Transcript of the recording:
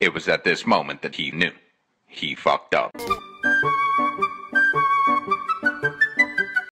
It was at this moment that he knew. He fucked up.